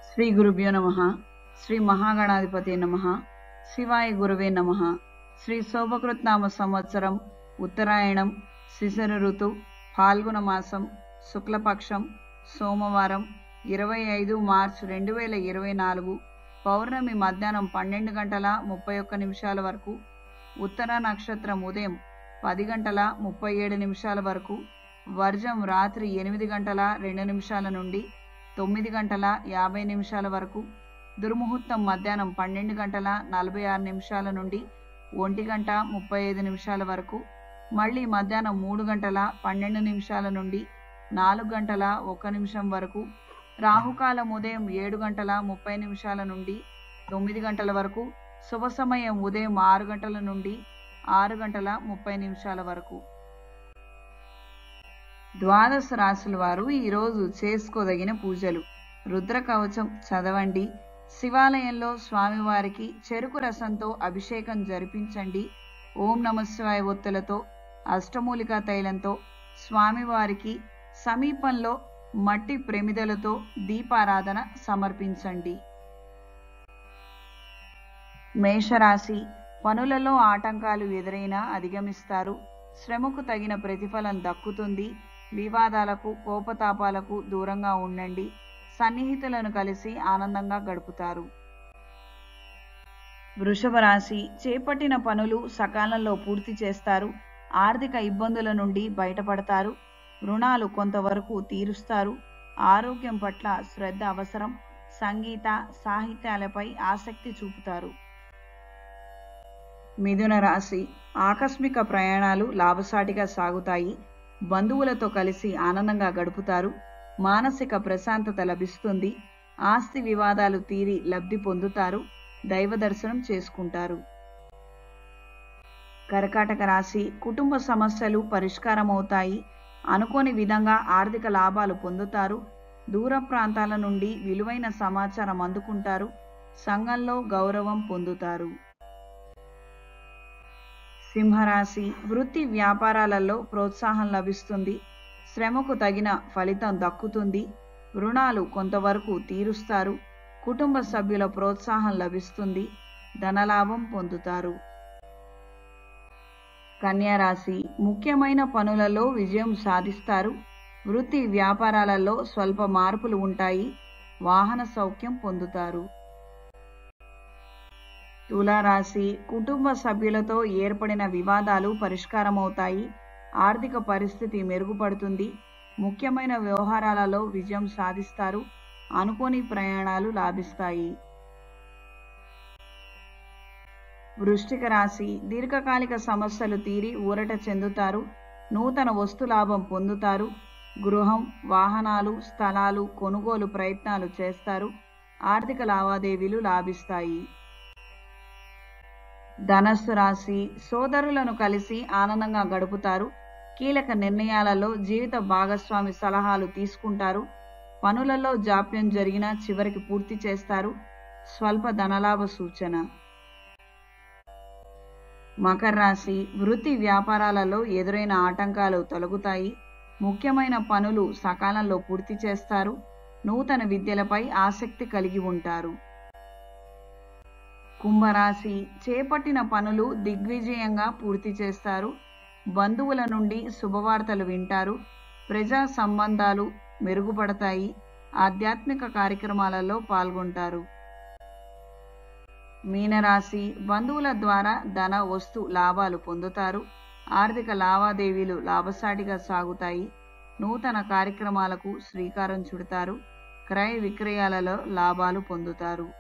శ్రీ గురుభ్యో నమః. శ్రీ మహాగణాధిపతి నమః. శివాయ గురవే నమః. శ్రీ శోభకృత్నామ సంవత్సరం ఉత్తరాయణం, శిశిర ఋతు, ఫాల్గుణ మాసం, శుక్లపక్షం, సోమవారం, 25 మార్చి 2024, పౌర్ణమి మధ్యాహ్నం 12 గంటల 31 నిమిషాల వరకు, ఉత్తర నక్షత్రం ఉదయం 10 గంటల 37 నిమిషాల వరకు, వర్జం రాత్రి 8 గంటల 2 నిమిషాల నుండి 9 గంటల 50 నిమిషాల వరకు, దుర్ముహూర్తం మధ్యాహ్నం 12 గంటల 46 నిమిషాల నుండి 1 గంట 35 నిమిషాల వరకు, మళ్ళీ మధ్యాహ్నం 3 గంటల 12 నిమిషాల నుండి 4 గంటల 1 నిమిషం వరకు, రాహుకాలం ఉదయం 7 గంటల 30 నిమిషాల నుండి 9 గంటల వరకు, శుభ సమయం ఉదయం 6 గంటల నుండి 6 గంటల 30 నిమిషాల వరకు. ద్వాదశ రాశుల వారు ఈరోజు చేసుకోదగిన పూజలు: రుద్ర కవచం చదవండి, శివాలయంలో స్వామివారికి చెరుకు రసంతో అభిషేకం జరిపించండి, ఓం నమఃశివాయ ఒత్తులతో, అష్టమూలికా తైలంతో స్వామివారికి సమీపంలో మట్టి ప్రమిదలతో దీపారాధన సమర్పించండి. మేషరాశి: పనులలో ఆటంకాలు ఎదురైనా అధిగమిస్తారు, శ్రమకు తగిన ప్రతిఫలం దక్కుతుంది, వివాదాలకు కోపతాపాలకు దూరంగా ఉండండి, సన్నిహితులను కలిసి ఆనందంగా గడుపుతారు. వృషభ రాశి: చేపట్టిన పనులు సకాలంలో పూర్తి చేస్తారు, ఆర్థిక ఇబ్బందుల నుండి బయటపడతారు, రుణాలు కొంతవరకు తీరుస్తారు, ఆరోగ్యం పట్ల శ్రద్ధ అవసరం, సంగీత సాహిత్యాలపై ఆసక్తి చూపుతారు. మిథున రాశి: ఆకస్మిక ప్రయాణాలు లాభసాటిగా సాగుతాయి, బంధువులతో కలిసి ఆనందంగా గడుపుతారు, మానసిక ప్రశాంతత లభిస్తుంది, ఆస్తి వివాదాలు తీరి లబ్ధి పొందుతారు, దైవ దర్శనం చేసుకుంటారు. కర్కాటక రాశి: కుటుంబ సమస్యలు పరిష్కారమవుతాయి, అనుకోని విధంగా ఆర్థిక లాభాలు పొందుతారు, దూర ప్రాంతాల నుండి విలువైన సమాచారం అందుకుంటారు, సంఘంలో గౌరవం పొందుతారు. సింహరాశి: వృత్తి వ్యాపారాలలో ప్రోత్సాహం లభిస్తుంది, శ్రమకు తగిన ఫలితం దక్కుతుంది, రుణాలు కొంతవరకు తీరుస్తారు, కుటుంబ సభ్యుల ప్రోత్సాహం లభిస్తుంది, ధనలాభం పొందుతారు. కన్యా రాశి: ముఖ్యమైన పనులలో విజయం సాధిస్తారు, వృత్తి వ్యాపారాలలో స్వల్ప మార్పులు ఉంటాయి, వాహన సౌఖ్యం పొందుతారు. తులారాశి: కుటుంబ సభ్యులతో ఏర్పడిన వివాదాలు పరిష్కారమవుతాయి, ఆర్థిక పరిస్థితి మెరుగుపడుతుంది, ముఖ్యమైన వ్యవహారాలలో విజయం సాధిస్తారు, అనుకోని ప్రయాణాలు లాభిస్తాయి. వృశ్చిక రాశి: దీర్ఘకాలిక సమస్యలు తీరి ఊరట చెందుతారు, నూతన వస్తు లాభం పొందుతారు, గృహం, వాహనాలు, స్థలాలు కొనుగోలు ప్రయత్నాలు చేస్తారు, ఆర్థిక లావాదేవీలు లాభిస్తాయి. ధనస్సు రాశి: సోదరులను కలిసి ఆనందంగా గడుపుతారు, కీలక నిర్ణయాలలో జీవిత భాగస్వామి సలహాలు తీసుకుంటారు, పనులలో జాప్యం జరిగినా చివరికి పూర్తి చేస్తారు, స్వల్ప ధనలాభ సూచన. మకర రాశి: వృత్తి వ్యాపారాలలో ఎదురైన ఆటంకాలు తొలగుతాయి, ముఖ్యమైన పనులు సకాలంలో పూర్తి చేస్తారు, నూతన విద్యలపై ఆసక్తి కలిగి ఉంటారు. కుంభరాశి: చేపట్టిన పనులు దిగ్విజయంగా పూర్తి చేస్తారు, బంధువుల నుండి శుభవార్తలు వింటారు, ప్రజా సంబంధాలు మెరుగుపడతాయి, ఆధ్యాత్మిక కార్యక్రమాలలో పాల్గొంటారు. మీనరాశి: బంధువుల ద్వారా ధన వస్తు లాభాలు పొందుతారు, ఆర్థిక లావాదేవీలు లాభసాటిగా సాగుతాయి, నూతన కార్యక్రమాలకు శ్రీకారం చుడతారు, క్రయ విక్రయాలలో లాభాలు పొందుతారు.